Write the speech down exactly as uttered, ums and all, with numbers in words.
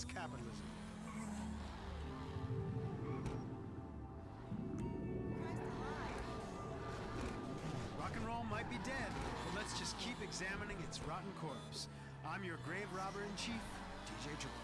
against capitalism. Rock and roll might be dead, but let's just keep examining its rotten corpse. I'm your grave robber in chief, D J George.